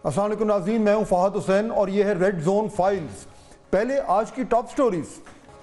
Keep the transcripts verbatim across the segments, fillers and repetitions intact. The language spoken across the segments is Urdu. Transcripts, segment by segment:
السلام علیکم ناظرین، میں ہوں فہد حسین اور یہ ہے ریڈ زون فائلز۔ پہلے آج کی ٹاپ سٹوریز۔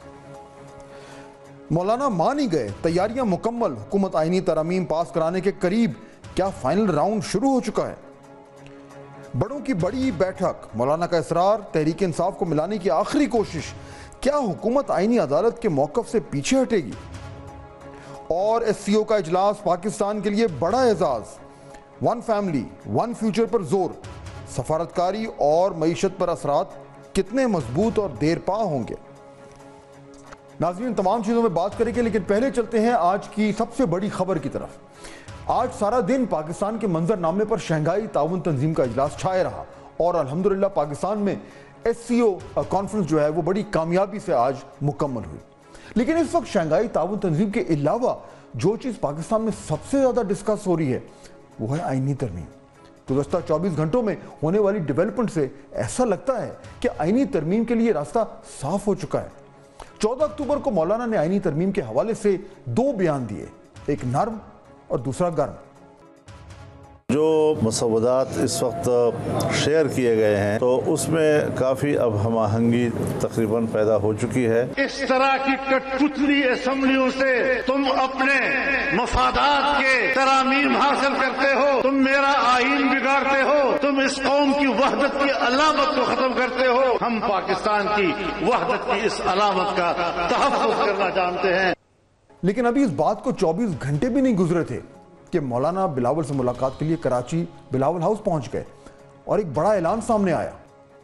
مولانا مان ہی گئے، تیاریاں مکمل، حکومت آئینی ترامیم پاس کرانے کے قریب، کیا فائنل راؤنڈ شروع ہو چکا ہے؟ بڑوں کی بڑی بیٹھک، مولانا کا اصرار، تحریک انصاف کو ملانے کی آخری کوشش، کیا حکومت آئینی عدالت کے موقف سے پیچھے ہٹے گی؟ اور ایس سی او کا اجلاس پاکستان کے لیے بڑا اعزاز، ون فیملی ون فیوچر پر زور، سفارتکاری اور معیشت پر اثرات کتنے مضبوط اور دیر پا ہوں گے؟ ناظرین، تمام چیزوں میں بات کریں گے، لیکن پہلے چلتے ہیں آج کی سب سے بڑی خبر کی طرف۔ آج سارا دن پاکستان کے منظر نامے پر شنگھائی تعاون تنظیم کا اجلاس چھائے رہا اور الحمدللہ پاکستان میں ایس سی او کانفرنس جو ہے وہ بڑی کامیابی سے آج مکمل ہوئی۔ لیکن اس وقت شنگھائی تعاون تنظیم کے علاوہ جو چیز پاکستان میں سب سے زیادہ ڈسکس ہو رہی ہے وہ ہے آئینی ترمیم۔ گزشتہ چوبیس گھنٹوں میں ہونے والی ڈیولپمنٹ سے ایسا لگتا ہے کہ آئینی ترمیم کے لیے راستہ صاف ہو چکا ہے۔ چودہ اکتوبر کو مولانا نے آئینی ترمیم کے حوالے سے دو بیان دیے، ایک نرم اور دوسرا گرم۔ جو مسودات اس وقت شیئر کیے گئے ہیں تو اس میں کافی اب ہم آہنگی تقریباً پیدا ہو چکی ہے۔ اس طرح کی کٹ پتلی اسمبلیوں سے تم اپنے مفادات کے ترامیم حاصل کرتے ہو، تم میرا آئین بگاڑتے ہو، تم اس قوم کی وحدت کی علامت کو ختم کرتے ہو۔ ہم پاکستان کی وحدت کی اس علامت کا تحفظ کرنا جانتے ہیں۔ لیکن ابھی اس بات کو چوبیس گھنٹے بھی نہیں گزرے تھے کہ مولانا بلاول سے ملاقات کے لیے کراچی بلاول ہاؤس پہنچ گئے اور ایک بڑا اعلان سامنے آیا۔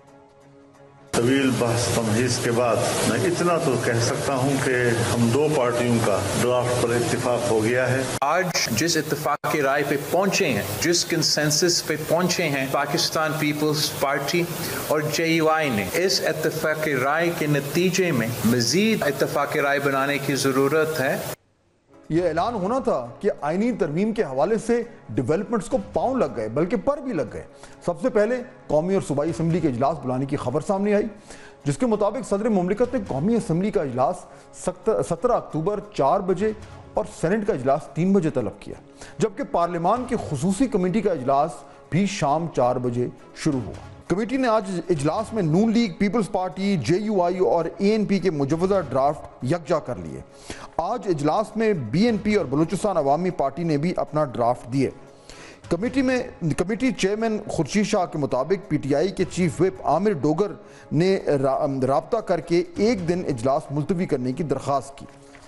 طویل بحث تمہیز کے بعد میں اتنا تو کہہ سکتا ہوں کہ ہم دو پارٹیوں کا ڈرافٹ پر اتفاق ہو گیا ہے۔ آج جس اتفاق کی رائے پہ پہنچے ہیں، جس کنسنسس پہ پہنچے ہیں پاکستان پیپلز پارٹی اور جے یو آئی نے، اس اتفاق رائے کے نتیجے میں مزید اتفاق رائے بنانے کی ضرورت ہے۔ یہ اعلان ہونا تھا کہ آئینی ترمیم کے حوالے سے ڈیولپمنٹس کو پاؤں لگ گئے، بلکہ پر بھی لگ گئے۔ سب سے پہلے قومی اور صوبائی اسمبلی کے اجلاس بلانے کی خبر سامنے آئی، جس کے مطابق صدر مملکت نے قومی اسمبلی کا اجلاس سترہ اکتوبر چار بجے اور سینٹ کا اجلاس تین بجے طلب کیا، جبکہ پارلیمان کی خصوصی کمیٹی کا اجلاس بھی شام چار بجے شروع ہوا۔ کمیٹی نے آج اجلاس میں Noon league, peoples party, J U I اور اے این پی کے مجوزہ ڈرافٹ یکجا کر لیے۔ آج اجلاس میں بی این پی اور بلوچستان عوامی پارٹی نے بھی اپنا ڈرافٹ دیے۔ کمیٹی میں کمیٹی چیئرمین خورشید شاہ کے مطابق پی ٹی آئی کے چیف وپ عامر ڈوگر نے رابطہ کر کے ایک دن اجلاس ملتوی کرنے کی درخواست کی۔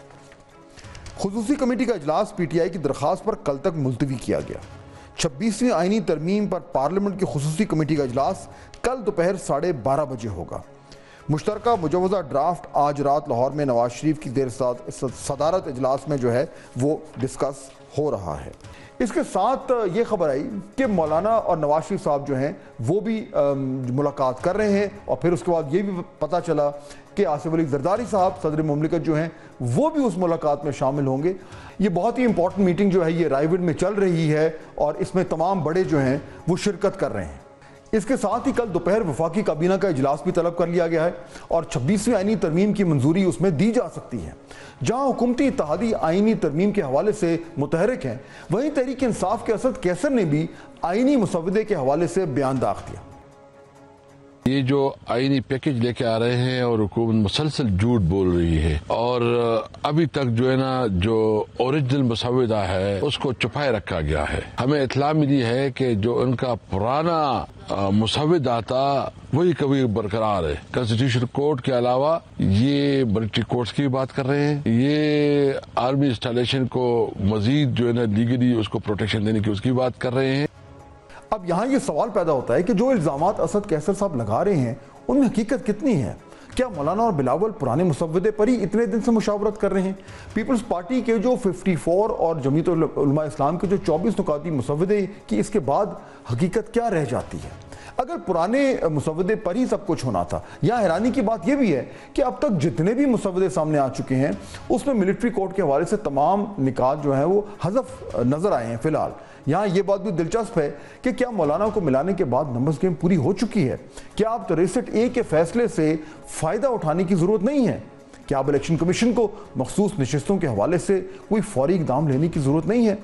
خصوصی کمیٹی کا اجلاس پی ٹی آئی کی درخواست پر کل تک ملتوی کیا گیا۔ چھبیسویں آئینی ترمیم پر پارلیمنٹ کی خصوصی کمیٹی کا اجلاس کل دوپہر ساڑھے بارہ بجے ہوگا۔ مشترکہ مجوزہ ڈرافٹ آج رات لاہور میں نواز شریف کی دیر صدارت اجلاس میں جو ہے وہ ڈسکس ہو رہا ہے۔ اس کے ساتھ یہ خبر آئی کہ مولانا اور نواز شریف صاحب جو ہیں وہ بھی ملاقات کر رہے ہیں، اور پھر اس کے بعد یہ بھی پتہ چلا کہ آصف علی زرداری صاحب صدر مملکت جو ہیں وہ بھی اس ملاقات میں شامل ہوں گے۔ یہ بہت ہی امپورٹنٹ میٹنگ جو ہے یہ رائے وڈ میں چل رہی ہے اور اس میں تمام بڑے جو ہیں وہ شرکت کر رہے ہیں۔ اس کے ساتھ ہی کل دوپہر وفاقی کابینہ کا اجلاس بھی طلب کر لیا گیا ہے اور چھبیسویں آئینی ترمیم کی منظوری اس میں دی جا سکتی ہے۔ جہاں حکومتی اتحادی آئینی ترمیم کے حوالے سے متحرک ہیں، وہیں تحریک انصاف کے اسد کیسر نے بھی آئینی مسودے کے حوالے سے بیان داغ دیا۔ یہ جو آئینی پیکج لے کے آ رہے ہیں اور حکومت مسلسل جھوٹ بول رہی ہے، اور ابھی تک جو ہے نا جو اوریجنل مسودہ ہے اس کو چھپائے رکھا گیا ہے۔ ہمیں اطلاع ملی ہے کہ جو ان کا پرانا مسودہ تھا وہی کبھی برقرار ہے۔ کانسٹیٹیوشن کورٹ کے علاوہ یہ ملٹری کورٹس کی بات کر رہے ہیں، یہ آرمی انسٹالیشن کو مزید جو ہے نا لیگلی اس کو پروٹیکشن دینے کی اس کی بات کر رہے ہیں۔ اب یہاں یہ سوال پیدا ہوتا ہے کہ جو الزامات اسد کیسر صاحب لگا رہے ہیں ان میں حقیقت کتنی ہے؟ کیا مولانا اور بلاول پرانے مسودے پر ہی اتنے دن سے مشاورت کر رہے ہیں؟ پیپلز پارٹی کے جو چون اور جمعیت علماء اسلام کے جو چوبیس نکاتی مسودے کی اس کے بعد حقیقت کیا رہ جاتی ہے؟ اگر پرانے مسودے پر ہی سب کچھ ہونا تھا، یا حیرانی کی بات یہ بھی ہے کہ اب تک جتنے بھی مسودے سامنے آ چکے ہیں اس میں ملٹری کورٹ کے حوالے سے تمام نکات جو ہیں وہ حذف نظر آئے ہیں فی الحال۔ یہاں یہ بات بھی دلچسپ ہے کہ کیا مولانا کو ملانے کے بعد نمبرز گیم پوری ہو چکی ہے؟ کیا اب تریسٹھ اے کے فیصلے سے فائدہ اٹھانے کی ضرورت نہیں ہے؟ کیا اب الیکشن کمیشن کو مخصوص نشستوں کے حوالے سے کوئی فوری اقدام لینے کی ضرورت نہیں ہے؟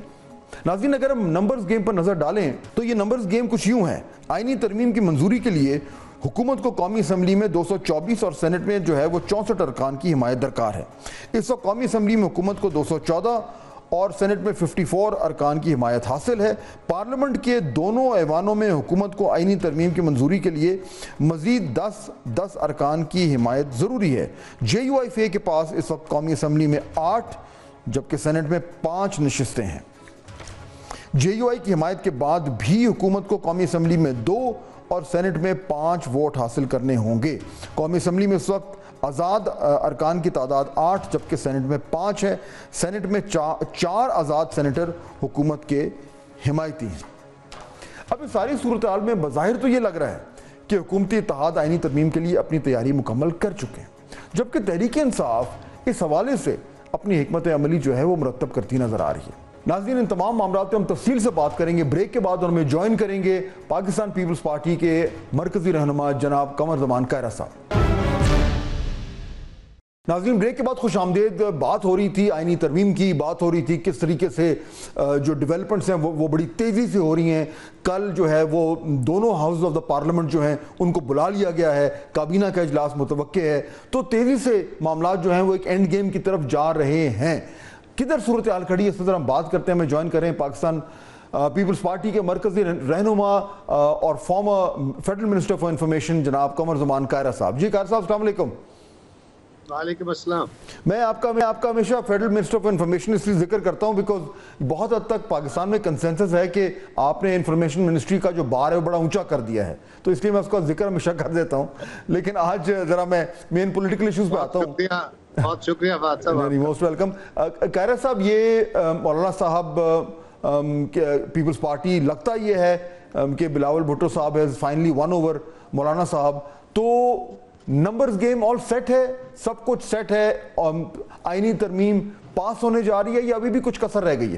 ناظرین اگر ہم نمبرز گیم پر نظر ڈالیں تو یہ نمبرز گیم کچھ یوں ہے. آئینی ترمیم کی منظوری کے لیے حکومت کو قومی اسمبلی میں دو سو چوبیس اور سینٹ میں جو ہے وہ چونسٹھ ارکان کی حمایت درکار ہے. اس وقت قومی اسمبلی میں حکومت کو دو سو چودہ اور سینٹ میں چون ارکان کی حمایت حاصل ہے. پارلیمنٹ کے دونوں ایوانوں میں حکومت کو آئینی ترمیم کی منظوری کے لیے مزید دس دس ارکان کی حمایت ضروری ہے. جے یو آئی فے کے پاس اس وقت قومی اسمبلی میں آٹھ جبکہ سینٹ میں پانچ نشستیں ہیں. جے یو آئی کی حمایت کے بعد بھی حکومت کو قومی اسمبلی میں دو اور سینٹ میں پانچ ووٹ حاصل کرنے ہوں گے. قومی اسمبلی میں اس وقت آزاد ارکان کی تعداد آٹھ جبکہ سینٹ میں پانچ ہے. سینٹ میں چار آزاد سینیٹر حکومت کے حمایتی ہیں. اب اس ساری صورتحال میں بظاہر تو یہ لگ رہا ہے کہ حکومتی اتحاد آئینی ترمیم کے لیے اپنی تیاری مکمل کر چکے ہیں, جبکہ تحریک انصاف اس حوالے سے اپنی حکمت عملی جو ہے وہ مرتب کرتی نظر آ رہی ہے. ناظرین ان تمام معاملات پہ ہم تفصیل سے بات کریں گے. بریک کے بعد ہمیں جوائن کریں گے پاکستان پیپلز پارٹی کے مرکزی رہنما جناب قمر زمان کائرہ صاحب. ناظرین بریک کے بعد خوش آمدید. بات ہو رہی تھی آئینی ترمیم کی, بات ہو رہی تھی کس طریقے سے جو ڈیولپمنٹس ہیں وہ بڑی تیزی سے ہو رہی ہیں. کل جو ہے وہ دونوں ہاؤس آف دا پارلیمنٹ جو ہیں ان کو بلا لیا گیا ہے, کابینہ کا اجلاس متوقع ہے, تو تیزی سے معاملات جو ہیں وہ ایک اینڈ گیم کی طرف جا رہے ہیں. کدھر صورتحال کھڑی ہے اس پر ہم بات کرتے ہیں. میں جوائن کریں پاکستان پیپلز پارٹی کے مرکزی رہنما اور former federal minister for information جناب قمر زمان کائرہ صاحب. جی قائرہ صاحب السلام علیکم. وعلیکم السلام. میں آپ کا میں آپ کا ہمیشہ فیڈرل منسٹر آف انفارمیشن اس لیے ذکر کرتا ہوں بیکاز بہت حد تک پاکستان میں کنسنسس ہے کہ آپ نے انفارمیشن منسٹری کا جو بار ہے وہ بڑا اونچا کر دیا ہے, تو اس لیے میں اس کا ذکر ہمیشہ کر دیتا ہوں. لیکن آج ذرا میں مین پولیٹیکل ایشوز پہ آتا ہوں. بہت شکریہ فہد صاحب. Most welcome. کائرہ صاحب یہ مولانا صاحب پیپلز پارٹی لگتا یہ ہے کہ بلاول بھٹو صاحب ہیز فائنلی ون اوور مولانا صاحب, تو نمبرز گیم آل سیٹ ہے, سب کچھ سیٹ ہے, آئینی ترمیم پاس ہونے جا رہی ہے یا ابھی بھی کچھ کسر رہ گئی ہے؟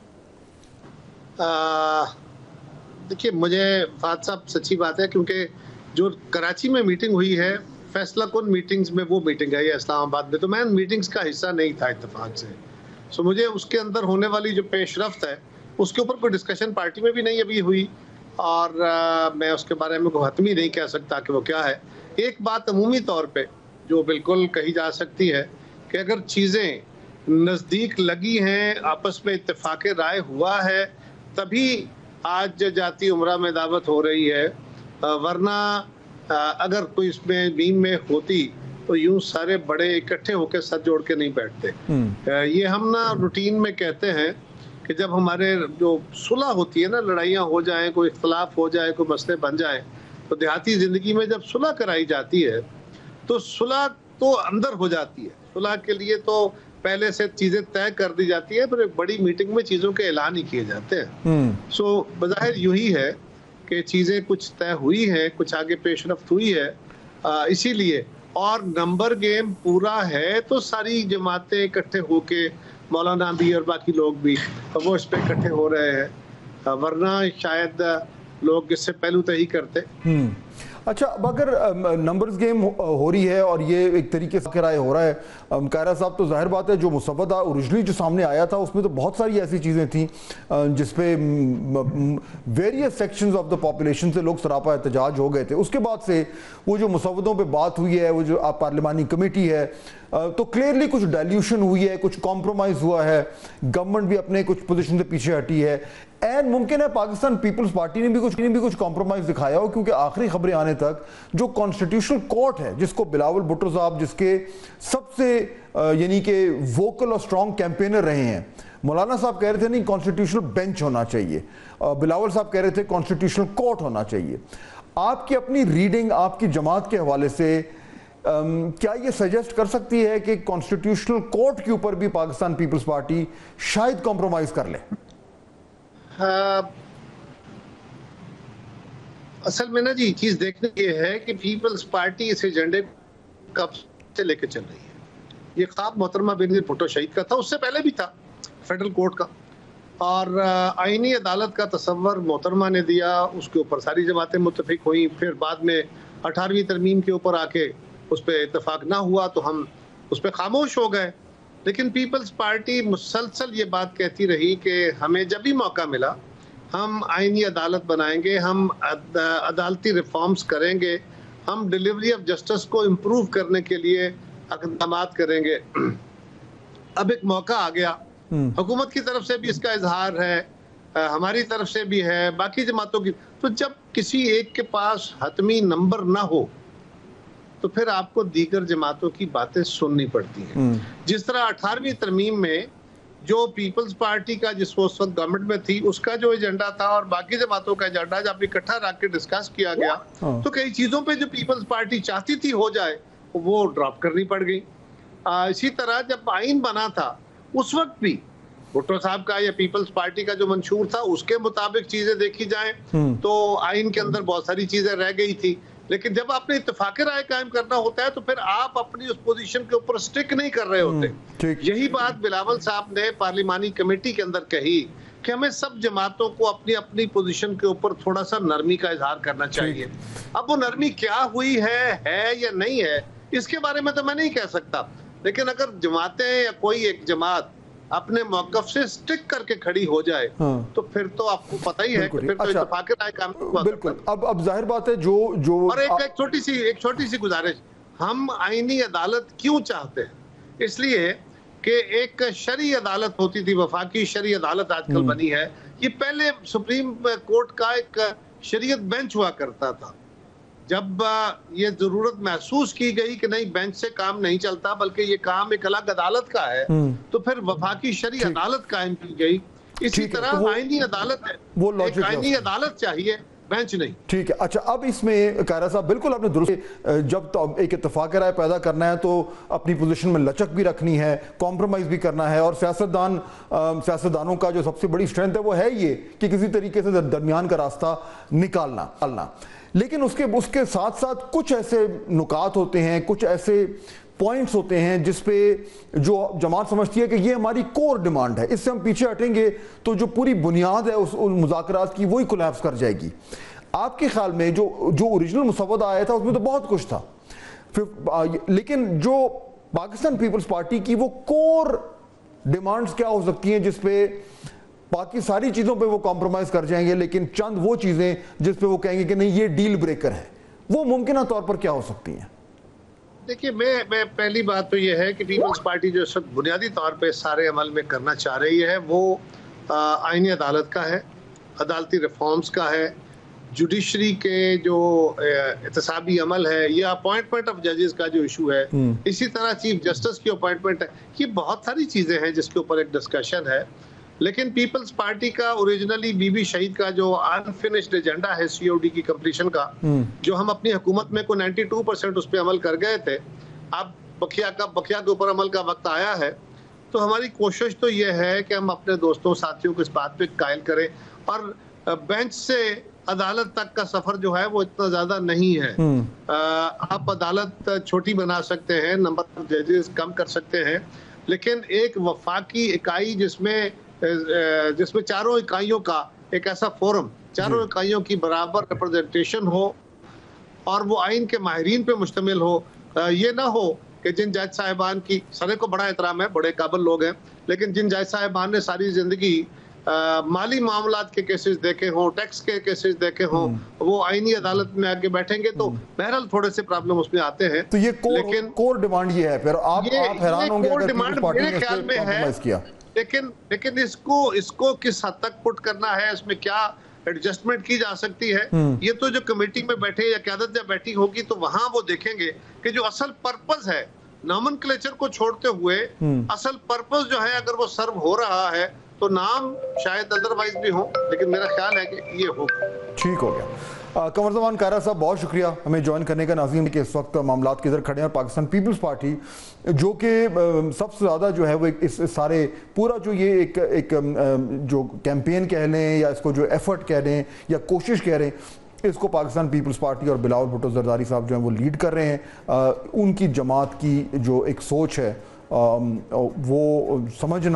دیکھیے مجھے فہد صاحب سچی بات ہے کیونکہ جو کراچی میں میٹنگ ہوئی ہے فیصلہ کن میٹنگز میں وہ میٹنگ ہے یا اسلام آباد میں, تو میں میٹنگز کا حصہ نہیں تھا اتفاق سے. سو مجھے اس کے اندر ہونے والی جو پیش رفت ہے اس کے اوپر کوئی ڈسکشن پارٹی میں بھی نہیں ابھی ہوئی, اور میں اس کے بارے میں کوئی حتمی نہیں کہہ سکتا کہ وہ کیا ہے. ایک بات عمومی طور پہ جو بالکل کہی جا سکتی ہے کہ اگر چیزیں نزدیک لگی ہیں, آپس میں اتفاق رائے ہوا ہے, تبھی آج جاتی عمرہ میں دعوت ہو رہی ہے, ورنہ اگر کوئی اس میں بیم میں ہوتی تو یوں سارے بڑے اکٹھے ہو کے سر جوڑ کے نہیں بیٹھتے. یہ ہم نا روٹین میں کہتے ہیں کہ جب ہمارے جو صلح ہوتی ہے نا, لڑائیاں ہو جائیں, کوئی اختلاف ہو جائے, کوئی مسئلے بن جائیں, تو دیہاتی زندگی میں جب صلح کرائی جاتی ہے تو صلح تو اندر ہو جاتی ہے. صلح کے لیے تو پہلے سے چیزیں طے کر دی جاتی ہے, پھر ایک بڑی میٹنگ میں چیزوں کے اعلان ہی کیے جاتے ہیں. سو بظاہر یوں ہی ہے کہ چیزیں کچھ طے ہوئی ہیں, کچھ آگے پیش رفت ہوئی ہے, اسی لیے اور نمبر گیم پورا ہے تو ساری جماعتیں اکٹھے ہو کے, مولانا بھی اور باقی لوگ بھی وہ اس پہ اکٹھے ہو رہے ہیں, ورنہ شاید لوگ اس سے پہلو تہی کرتے. اچھا اب اگر نمبرز گیم ہو رہی ہے اور یہ ایک طریقے سے رائے ہو رہا ہے کائرہ صاحب, تو ظاہر بات ہے جو مسودہ اوریجنلی جو سامنے آیا تھا اس میں تو بہت ساری ایسی چیزیں تھیں جس پہ various sections of the population سے لوگ سراپا احتجاج ہو گئے تھے. اس کے بعد سے وہ جو مسودوں پہ بات ہوئی ہے, وہ جو پارلیمانی کمیٹی ہے, تو کلیئرلی کچھ ڈائلیوشن ہوئی ہے, کچھ کمپرومائز ہوا ہے, گورنمنٹ بھی اپنے کچھ پوزیشن سے پیچھے ہٹی ہے. این ممکن ہے پاکستان پیپلز پارٹی نے بھی کچھ بھی کچھ کمپرومائز دکھایا ہو, کیونکہ آخری خبریں آنے تک جو کانسٹیٹیوشنل کورٹ ہے جس کو بلاول بھٹو صاحب جس کے سب سے یعنی کہ ووکل اور سٹرونگ کیمپینر رہے ہیں, مولانا صاحب کہہ رہے تھے نہیں کانسٹیٹیوشنل بینچ ہونا چاہیے, بلاول صاحب کہہ رہے تھے کانسٹیٹیوشنل کورٹ ہونا چاہیے. آپ کی اپنی ریڈنگ آپ کی جماعت کے حوالے سے کیا یہ سجیسٹ کر سکتی ہے کہ کانسٹیٹیوشنل کورٹ کے اوپر بھی پاکستان پیپلز پارٹی شاید کمپرومائز کر لے؟ اصل میں نا جی چیز دیکھنے یہ ہے کہ پیپلز پارٹی اس ایجنڈے کب سے لے کے چل رہی ہے. یہ خواب محترمہ بینظیر بھٹو شہید کا تھا, اس سے پہلے بھی تھا فیڈرل کورٹ کا, اور آئینی عدالت کا تصور محترمہ نے دیا, اس کے اوپر ساری جماعتیں متفق ہوئیں, پھر بعد میں اٹھارہویں ترمیم کے اوپر آ کے اس پہ اتفاق نہ ہوا تو ہم اس پہ خاموش ہو گئے. لیکن پیپلز پارٹی مسلسل یہ بات کہتی رہی کہ ہمیں جب بھی موقع ملا ہم آئینی عدالت بنائیں گے, ہم عدالتی ریفارمز کریں گے, ہم ڈیلیوری آف جسٹس کو امپروو کرنے کے لیے اقدامات کریں گے. اب ایک موقع آ گیا, حکومت کی طرف سے بھی اس کا اظہار ہے, ہماری طرف سے بھی ہے, باقی جماعتوں کی. تو جب کسی ایک کے پاس حتمی نمبر نہ ہو تو پھر آپ کو دیگر جماعتوں کی باتیں سننی پڑتی ہیں. جس طرح اٹھارہویں ترمیم میں جو پیپلز پارٹی کا جس وقت گورنمنٹ میں تھی اس کا جو ایجنڈا تھا اور باقی جماعتوں کا ایجنڈا جب اکٹھا رکھ کے ڈسکس کیا گیا تو کئی چیزوں پہ جو پیپلز پارٹی چاہتی تھی ہو جائے وہ ڈراپ کرنی پڑ گئی. اسی طرح جب آئین بنا تھا اس وقت بھی بھٹو صاحب کا یا پیپلز پارٹی کا جو منشور تھا اس کے مطابق چیزیں دیکھی جائیں تو آئین کے اندر بہت ساری چیزیں رہ گئی تھی. لیکن جب آپ نے اتفاق رائے قائم کرنا ہوتا ہے تو پھر آپ اپنی اس پوزیشن کے اوپر سٹک نہیں کر رہے ہوتے. یہی بات بلاول صاحب نے پارلیمانی کمیٹی کے اندر کہی کہ ہمیں سب جماعتوں کو اپنی اپنی پوزیشن کے اوپر تھوڑا سا نرمی کا اظہار کرنا چاہیے. اب وہ نرمی کیا ہوئی ہے ہے یا نہیں ہے اس کے بارے میں تو میں نہیں کہہ سکتا, لیکن اگر جماعتیں یا کوئی ایک جماعت اپنے موقف سے سٹک کر کے کھڑی ہو جائے تو پھر تو آپ کو پتہ ہی ہے کہ پھر تو اتفاق رائے کام ہوا. بالکل. اب اب ظاہر بات ہے جو جو اور ایک ایک چھوٹی سی ایک چھوٹی سی گزارش, ہم آئینی عدالت کیوں چاہتے ہیں؟ اس لیے کہ ایک شرعی عدالت ہوتی تھی, وفاقی شرعی عدالت آج کل بنی ہے. یہ پہلے سپریم کورٹ کا ایک شریعت بینچ ہوا کرتا تھا. جب یہ ضرورت محسوس کی گئی کہ نہیں بینچ سے کام نہیں چلتا بلکہ یہ کام ایک الگ عدالت کا ہے تو پھر وفاقی شرعی عدالت قائم کی گئی. اسی طرح آئینی عدالت ہے, ایک آئینی عدالت چاہیے, بینچ نہیں. ٹھیک ہے. اچھا اب اس میں قاہرہ صاحب بالکل آپ نے درست, جب ایک اتفاق رائے پیدا کرنا ہے تو اپنی پوزیشن میں لچک بھی رکھنی ہے, کمپرومائز بھی کرنا ہے, اور سیاستدان سیاستدانوں کا جو سب سے بڑی اسٹرینتھ ہے وہ ہے یہ کہ کسی طریقے سے درمیان کا راستہ نکالنا نکالنا لیکن اس کے اس کے ساتھ ساتھ کچھ ایسے نکات ہوتے ہیں, کچھ ایسے پوائنٹس ہوتے ہیں جس پہ جو جماعت سمجھتی ہے کہ یہ ہماری کور ڈیمانڈ ہے, اس سے ہم پیچھے ہٹیں گے تو جو پوری بنیاد ہے اس مذاکرات کی وہی کولیپس کر جائے گی. آپ کے خیال میں جو جو اوریجنل مسودہ آیا تھا اس میں تو بہت کچھ تھا, لیکن جو پاکستان پیپلز پارٹی کی وہ کور ڈیمانڈز کیا ہو سکتی ہیں جس پہ باقی ساری چیزوں پہ وہ کمپرومائز کر جائیں گے لیکن چند وہ چیزیں جس پہ وہ کہیں گے کہ نہیں یہ ڈیل بریکر ہے, وہ ممکنہ طور پر کیا ہو سکتی ہیں؟ دیکھیے میں میں پہلی بات تو یہ ہے کہ پیپلز پارٹی جو سب بنیادی طور پہ سارے عمل میں کرنا چاہ رہی ہے وہ آئینی عدالت کا ہے, عدالتی ریفارمز کا ہے, جوڈیشری کے جو احتسابی عمل ہے, یہ اپوائنٹمنٹ آف ججز کا جو ایشو ہے, اسی طرح چیف جسٹس کی اپوائنٹمنٹ ہے. یہ بہت ساری چیزیں ہیں جس کے اوپر ایک ڈسکشن ہے. لیکن پیپلز پارٹی کا اوریجنلی بی بی شہید کا جو انفینشڈ ایجنڈا ہے سی او ڈی کی کمپلیشن کا, جو ہم اپنی حکومت میں کو نائنٹی ٹو پرسنٹ اس پہ عمل کر گئے تھے, اب بقیہ کا بقیہ کے اوپر عمل کا وقت آیا ہے, تو ہماری کوشش تو یہ ہے کہ ہم اپنے دوستوں ساتھیوں کو اس بات پہ قائل کریں. اور بینچ سے عدالت تک کا سفر جو ہے وہ اتنا زیادہ نہیں ہے. آپ عدالت چھوٹی بنا سکتے ہیں, نمبر آف ججز کم کر سکتے ہیں, لیکن ایک وفاقی اکائی جس میں جس میں چاروں اکائیوں کا ایک ایسا فورم, چاروں اکائیوں کی برابر ریپرزنٹیشن ہو اور وہ آئین کے ماہرین پہ مشتمل ہو. یہ نہ ہو کہ جن جج صاحبان کی, سرے کو بڑا احترام ہے, بڑے قابل لوگ ہیں, لیکن جن جج صاحبان نے ساری زندگی مالی معاملات کے کیسز دیکھے ہوں, ٹیکس کے کیسز دیکھے ہوں, وہ آئینی عدالت میں آگے بیٹھیں گے تو بہرحال تھوڑے سے پرابلم اس میں آتے ہیں. تو یہ کور ڈیمانڈ یہ ہے, پھر آپ حیران ہوں گے اگر پیپلز پارٹی نے اس پہ کمپرومائز کیا. لیکن لیکن اس کو اس کو کس حد تک پٹ کرنا ہے, اس میں کیا ایڈجسٹمنٹ کی جا سکتی ہے, یہ تو جو کمیٹی میں بیٹھے یا قیادت جب بیٹھی ہوگی تو وہاں وہ دیکھیں گے کہ جو اصل پرپز ہے نامن کلیچر کو چھوڑتے ہوئے اصل پرپز جو ہے اگر وہ سرو ہو رہا ہے تو نام شاید ادروائز بھی ہوں, لیکن میرا خیال ہے کہ یہ ہوگا. ٹھیک ہو گیا. قمر زمان قاہرہ صاحب بہت شکریہ ہمیں جوائن کرنے کا. ناظرین کہ اس وقت معاملات کے ادھر کھڑے ہیں, اور پاکستان پیپلز پارٹی جو کہ سب سے زیادہ جو ہے وہ اس سارے پورا جو یہ ایک ایک جو کیمپین کہہ لیں یا اس کو جو ایفرٹ کہہ لیں یا کوشش کہہ رہے ہیں, اس کو پاکستان پیپلز پارٹی اور بلاول بھٹو زرداری صاحب جو ہیں وہ لیڈ کر رہے ہیں. ان کی جماعت کی جو ایک سوچ ہے وہ سمجھنا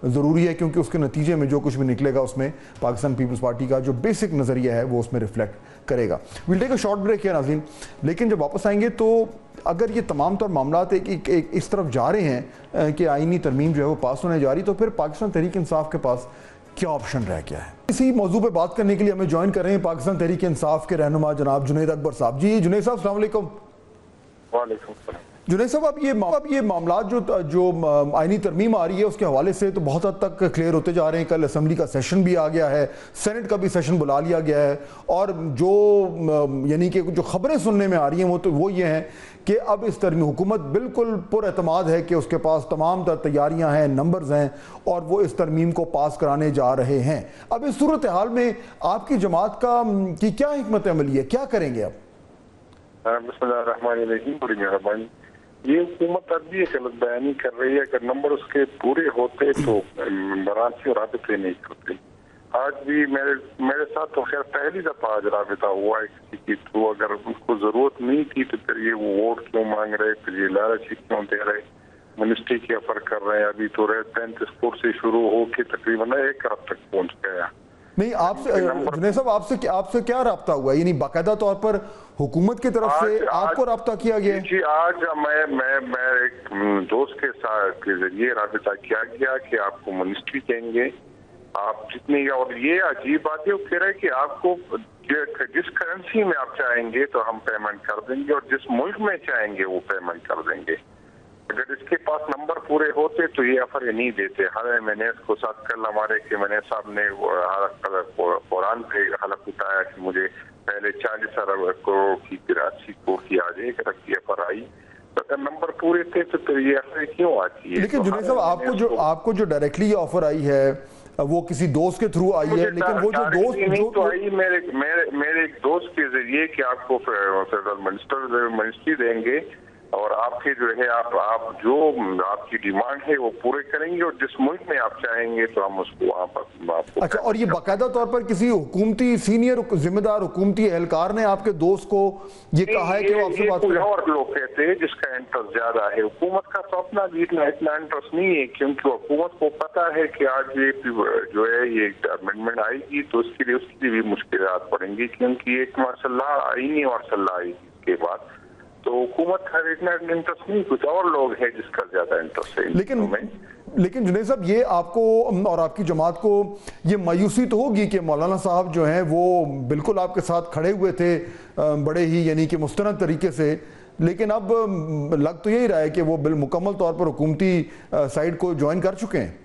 ضروری ہے کیونکہ اس کے نتیجے میں جو کچھ بھی نکلے گا اس میں پاکستان پیپلز پارٹی کا جو بیسک نظریہ ہے وہ اس میں ریفلیکٹ کرے گا. We'll take a short break ہے ناظرین, لیکن جب واپس آئیں گے تو اگر یہ تمام تر معاملات ایک اس طرف جا رہے ہیں کہ آئینی ترمیم جو ہے وہ پاس ہونے جا رہی, تو پھر پاکستان تحریک انصاف کے پاس کیا آپشن رہ گیا ہے؟ اسی موضوع پہ بات کرنے کے لیے ہمیں جوائن کر رہے ہیں پاکستان تحریک انصاف کے رہنما جناب جنید اکبر صاحب. جی جنید صاحب السلام علیکم. وعلیکم السلام. جنید صاحب اب یہ اب یہ معاملات جو جو آئینی ترمیم آ رہی ہے اس کے حوالے سے تو بہت حد تک کلیئر ہوتے جا رہے ہیں. کل اسمبلی کا سیشن بھی آ گیا ہے, سینٹ کا بھی سیشن بلا لیا گیا ہے, اور جو یعنی کہ جو خبریں سننے میں آ رہی ہیں وہ تو وہ یہ ہیں کہ اب اس ترمیم حکومت بالکل پر اعتماد ہے کہ اس کے پاس تمام تر تیاریاں ہیں, نمبرز ہیں, اور وہ اس ترمیم کو پاس کرانے جا رہے ہیں. اب اس صورتحال میں آپ کی جماعت کا کی کیا حکمت عملی ہے, کیا کریں گے اب؟ بسم اللہ الرحمن الرحیم. بڑی مہربانی. یہ حکومت اب بھی ایک غلط بیانی کر رہی ہے. اگر نمبر اس کے پورے ہوتے تو برانسی اور رابطے نہیں کرتے. آج بھی میرے میرے ساتھ تو خیر پہلی دفعہ آج رابطہ ہوا ہے کسی کی تھرو. اگر اس کو ضرورت نہیں تھی تو پھر یہ وہ ووٹ کیوں مانگ رہے, پھر یہ لالچی کیوں دے رہے, منسٹری کی آفر کر رہے ہیں. ابھی تو ریڈ پینتیس فٹ سے شروع ہو کے تقریباً ایک ارب تک پہنچ گیا. نہیں آپ سے جنید صاحب آپ سے آپ سے کیا رابطہ ہوا, یعنی باقاعدہ طور پر حکومت کی طرف سے آپ کو رابطہ کیا گیا؟ جی آج میں میں میں ایک دوست کے ساتھ کے ذریعے رابطہ کیا گیا کہ آپ کو منسٹری دیں گے آپ جتنی, اور یہ عجیب بات ہے وہ کہہ رہے کہ آپ کو جس کرنسی میں آپ چاہیں گے تو ہم پیمنٹ کر دیں گے, اور جس ملک میں چاہیں گے وہ پیمنٹ کر دیں گے. اگر اس کے پاس نمبر پورے ہوتے تو یہ آفر نہیں دیتے. حالانکہ میں نے اس کو ساتھ کل ہمارے کہ میں نے صاحب نے قرآن پہ حلق اٹھایا کہ مجھے پہلے چالیس ارب کروڑ کی پھر اسی کروڑ کی آ جائے, ایک ارب کی آفر آئی. اگر نمبر پورے تھے تو پھر یہ آفر کیوں آتی ہے؟ لیکن جنید صاحب آپ کو جو آپ کو جو ڈائریکٹلی یہ آفر آئی ہے وہ کسی دوست کے تھرو آئی ہے, لیکن وہ جو دوست نہیں تو آئی میرے میرے ایک دوست کے ذریعے کہ آپ کو فیڈرل منسٹر منسٹری دیں گے, اور آپ کے جو ہے آپ آپ جو آپ کی ڈیمانڈ ہے وہ پورے کریں گے, اور جس ملک میں آپ چاہیں گے تو ہم اس کو وہاں پر آپ کو. اچھا, اور یہ باقاعدہ طور پر کسی حکومتی سینئر ذمہ دار حکومتی اہلکار نے آپ کے دوست کو یہ کہا ہے کہ وہ آپ سے بات کریں؟ اور لوگ کہتے ہیں جس کا انٹرسٹ زیادہ ہے. حکومت کا تو اپنا بھی اتنا اتنا انٹرسٹ نہیں ہے, کیونکہ حکومت کو پتا ہے کہ آج یہ جو ہے یہ امینڈمنٹ آئے گی تو اس کے لیے اس کی بھی مشکلات پڑیں گی, کیونکہ ایک ماشاء اللہ آئینی ماشاء اللہ آئے گی اس کے بعد. تو حکومت کا اتنا انٹرسٹ نہیں, کچھ اور لوگ ہیں جس کا زیادہ انٹرسٹ ہے. لیکن لیکن جنید صاحب یہ آپ کو اور آپ کی جماعت کو یہ مایوسی تو ہوگی کہ مولانا صاحب جو ہیں وہ بالکل آپ کے ساتھ کھڑے ہوئے تھے بڑے ہی یعنی کہ مستند طریقے سے, لیکن اب لگ تو یہی رہا ہے کہ وہ بالمکمل طور پر حکومتی سائیڈ کو جوائن کر چکے ہیں.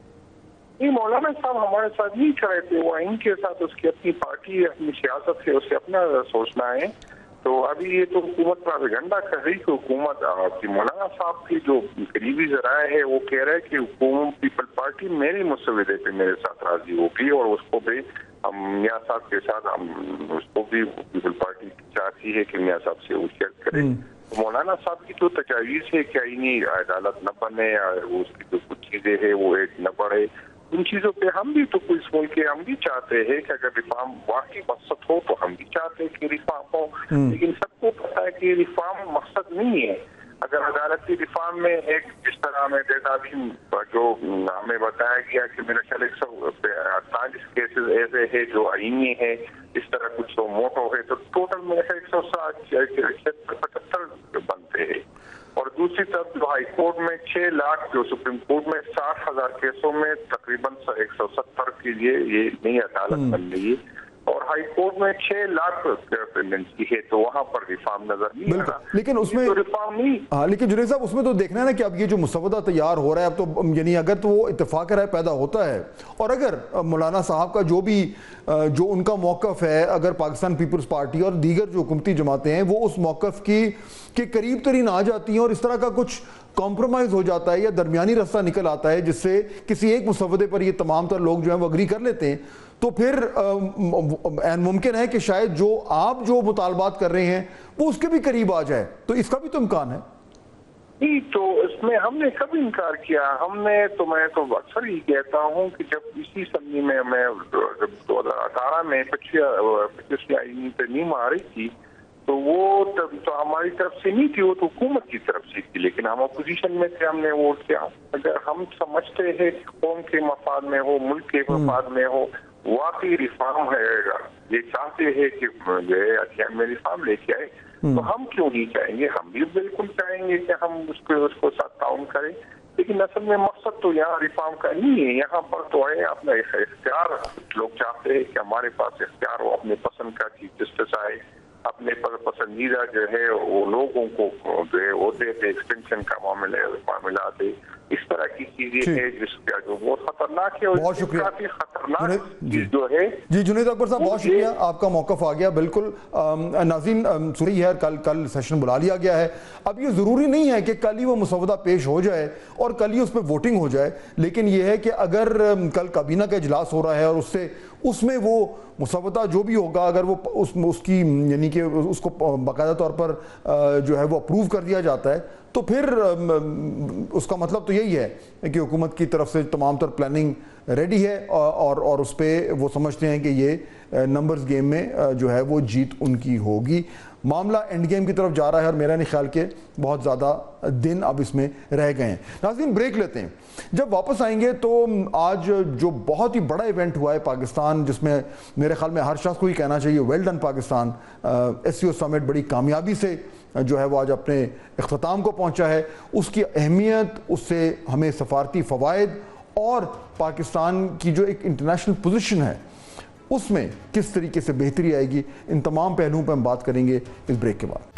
نہیں, مولانا صاحب ہمارے ساتھ نہیں کھڑے تھے, وہ ان کے ساتھ اس کی اپنی پارٹی اپنی سیاست سے اسے اپنا سوچنا ہے. تو ابھی یہ تو حکومت پروپیگنڈا کر رہی کہ حکومت کی مولانا صاحب کی جو قریبی ذرائع ہے وہ کہہ رہے کہ حکومت پیپل پارٹی میرے مسودے پہ میرے ساتھ راضی ہوگی, اور اس کو بھی ہم میاں صاحب کے ساتھ ہم اس کو بھی پیپل پارٹی چاہتی ہے کہ میاں صاحب سے وہ شیئر کریں. مولانا صاحب کی تو تجاویز ہے کہ آئینی عدالت نہ بنے, اس کی جو کچھ چیزیں ہیں وہ ایک نہ بڑھے, ان چیزوں پہ ہم بھی تو کچھ ملک کے ہم بھی چاہتے ہیں کہ اگر ریفارم واقعی مقصد ہو تو ہم بھی چاہتے ہیں کہ ریفارم ہو, لیکن سب کو پتا ہے کہ ریفارم مقصد نہیں ہے. اگر عدالتی ریفارم میں ایک جس طرح ہمیں ڈیٹا بھی جو ہمیں بتایا گیا کہ میرا خیال ایک سو اڑتالیس کیسز ایسے ہیں جو آئینی ہے, اس طرح کچھ تو موٹو ہے, تو ٹوٹل میرے خیال ایک سو ساٹھ چھہتر پچہتر بنتے ہیں. اور دوسری طرف جو ہائی کورٹ میں چھ لاکھ جو سپریم کورٹ میں ساٹھ ہزار کیسوں میں تقریباً ایک سو ستر کے لیے یہ نئی عدالت بن رہی ہے, اور ہائی کورٹ میں چھ لاکھ پیمنٹ ہے, تو وہاں پر ریفارم نظر نہیں آ رہا. لیکن اس میں ریفارم نہیں. ہاں لیکن جنید صاحب اس میں تو دیکھنا ہے نا کہ اب یہ جو مسودہ تیار ہو رہا ہے اب تو یعنی اگر تو وہ اتفاق رائے پیدا ہوتا ہے, اور اگر مولانا صاحب کا جو بھی جو ان کا موقف ہے, اگر پاکستان پیپلز پارٹی اور دیگر جو حکومتی جماعتیں ہیں وہ اس موقف کی کے قریب ترین آ جاتی ہیں اور اس طرح کا کچھ کمپرومائز ہو جاتا ہے یا درمیانی راستہ نکل آتا ہے جس سے کسی ایک مسودے پر یہ تمام تر لوگ جو ہیں وہ اگری کر لیتے ہیں, تو پھر ممکن ہے کہ شاید جو آپ جو مطالبات کر رہے ہیں وہ اس کے بھی قریب آ جائے, تو اس کا بھی تو امکان ہے. نہیں, تو اس میں ہم نے کب انکار کیا؟ ہم نے تو میں تو اکثر ہی کہتا ہوں کہ جب اسی سنی میں میں دو ہزار اٹھارہ میں پچیسویں آئینی ترمیم آ رہی تھی تو وہ تو ہماری طرف سے نہیں تھی، وہ تو حکومت کی طرف سے تھی، لیکن ہم اپوزیشن میں تھے، ہم نے ووٹ کیا۔ اگر ہم سمجھتے ہیں کہ قوم کے مفاد میں ہو، ملک کے مفاد میں ہو، واقعی ریفارم ہے، یہ چاہتے ہیں کہ جو ہے اکیان میں ریفارم لے کے آئے، تو ہم کیوں نہیں چاہیں گے؟ ہم بھی بالکل چاہیں گے کہ ہم اس کو اس کو ساتھ تعاون کریں، لیکن اصل میں مقصد تو یہاں ریفارم کا نہیں ہے، یہاں پر تو ہے اپنا اختیار۔ لوگ چاہتے ہیں کہ ہمارے پاس اختیار ہو، اپنے پسند کا چیف جسٹس آئے، اپنے پسندیدہ جو ہے وہ لوگوں کو جو ہے عہدے پہ ایکسٹینشن کا معاملہ معاملہ دے، اس طرح کی چیزیں ہیں جس کا جو بہت خطرناک ہے، بہت شکریہ، کافی خطرناک چیز جو ہے۔ جی جنید اکبر صاحب بہت شکریہ، آپ کا موقف آ گیا بالکل۔ ناظرین سنی ہے، کل کل سیشن بلا لیا گیا ہے، اب یہ ضروری نہیں ہے کہ کل ہی وہ مسودہ پیش ہو جائے اور کل ہی اس پہ ووٹنگ ہو جائے، لیکن یہ ہے کہ اگر کل کابینہ کا اجلاس ہو رہا ہے اور اس سے اس میں وہ مسودہ جو بھی ہوگا اگر وہ اس اس کی یعنی کہ اس کو باقاعدہ طور پر جو ہے وہ اپروو کر دیا جاتا ہے تو پھر اس کا مطلب تو یہی ہے کہ حکومت کی طرف سے تمام تر پلاننگ ریڈی ہے اور اور اس پہ وہ سمجھتے ہیں کہ یہ نمبرز گیم میں جو ہے وہ جیت ان کی ہوگی۔ معاملہ اینڈ گیم کی طرف جا رہا ہے اور میرا نہیں خیال کہ بہت زیادہ دن اب اس میں رہ گئے ہیں۔ ناظرین بریک لیتے ہیں، جب واپس آئیں گے تو آج جو بہت ہی بڑا ایونٹ ہوا ہے پاکستان، جس میں میرے خیال میں ہر شخص کو ہی کہنا چاہیے well done Pakistan, S C O summit بڑی کامیابی سے جو ہے وہ آج اپنے اختتام کو پہنچا ہے، اس کی اہمیت، اس سے ہمیں سفارتی فوائد اور پاکستان کی جو ایک انٹرنیشنل پوزیشن ہے اس میں کس طریقے سے بہتری آئے گی، ان تمام پہلوؤں پہ ہم بات کریں گے اس بریک کے بعد۔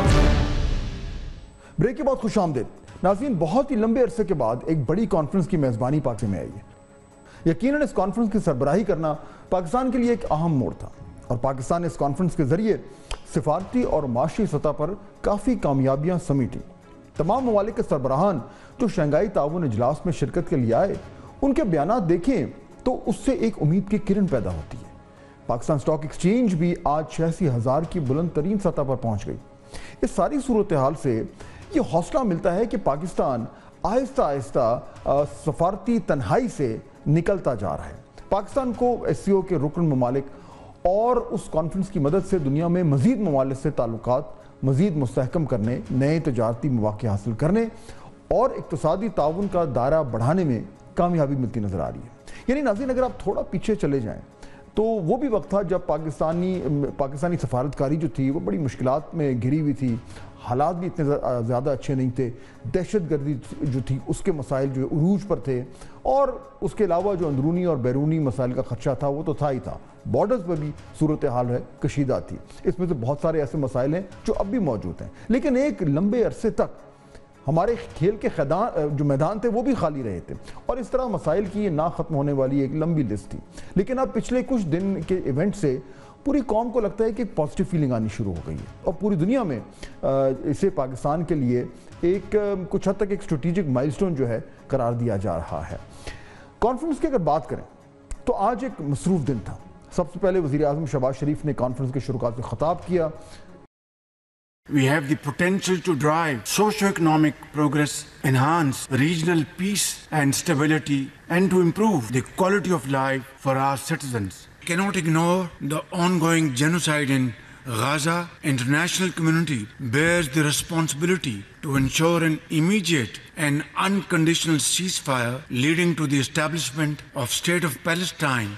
بریک کے بعد خوش آمدید ناظرین، بہت ہی لمبے عرصے کے بعد ایک بڑی کانفرنس کی میزبانی پاکستان میں آئی ہے۔ یقیناً اس کانفرنس کی سربراہی کرنا پاکستان کے لیے ایک اہم موڑ تھا اور پاکستان نے اس کانفرنس کے ذریعے سفارتی اور معاشی سطح پر کافی کامیابیاں سمیٹیں۔ تمام ممالک کے سربراہان جو شنگھائی تعاون اجلاس میں شرکت کے لیے آئے، ان کے بیانات دیکھیں تو اس سے ایک امید کی کرن پیدا ہوتی ہے۔ پاکستان سٹاک ایکسچینج بھی آج چھیاسی ہزار کی بلند ترین سطح پر پہنچ گئی۔ اس ساری صورتحال سے یہ حوصلہ ملتا ہے کہ پاکستان آہستہ آہستہ سفارتی تنہائی سے نکلتا جا رہا ہے۔ پاکستان کو ایس سی او کے رکن ممالک اور اس کانفرنس کی مدد سے دنیا میں مزید ممالک سے تعلقات مزید مستحکم کرنے، نئے تجارتی مواقع حاصل کرنے اور اقتصادی تعاون کا دائرہ بڑھانے میں کامیابی ملتی نظر آ رہی ہے۔ یعنی ناظرین اگر آپ تھوڑا پیچھے چلے جائیں تو وہ بھی وقت تھا جب پاکستانی پاکستانی سفارتکاری جو تھی وہ بڑی مشکلات میں گھری ہوئی تھی، حالات بھی اتنے زیادہ اچھے نہیں تھے، دہشت گردی جو تھی اس کے مسائل جو عروج پر تھے، اور اس کے علاوہ جو اندرونی اور بیرونی مسائل کا خدشہ تھا وہ تو تھا ہی تھا، بارڈرز پر بھی صورتحال ہے کشیدہ تھی۔ اس میں سے بہت سارے ایسے مسائل ہیں جو اب بھی موجود ہیں، لیکن ایک لمبے عرصے تک ہمارے کھیل کے جو میدان تھے وہ بھی خالی رہے تھے اور اس طرح مسائل کی یہ نہ ختم ہونے والی ایک لمبی لسٹ تھی۔ لیکن اب پچھلے کچھ دن کے ایونٹ سے پوری قوم کو لگتا ہے کہ ایک پازیٹیو فیلنگ آنی شروع ہو گئی ہے اور پوری دنیا میں اسے پاکستان کے لیے ایک کچھ حد تک ایک اسٹریٹجک مائلسٹون جو ہے قرار دیا جا رہا ہے۔ کانفرنس کی اگر بات کریں تو آج ایک مصروف دن تھا۔ سب سے پہلے وزیر اعظم شہباز شریف نے کانفرنس کے شروعات میں خطاب کیا۔ We have the potential to drive socio-economic progress, enhance regional peace and stability, and to improve the quality of life for our citizens. We cannot ignore the ongoing genocide in Gaza. International community bears the responsibility to ensure an immediate and unconditional ceasefire leading to the establishment of State of Palestine.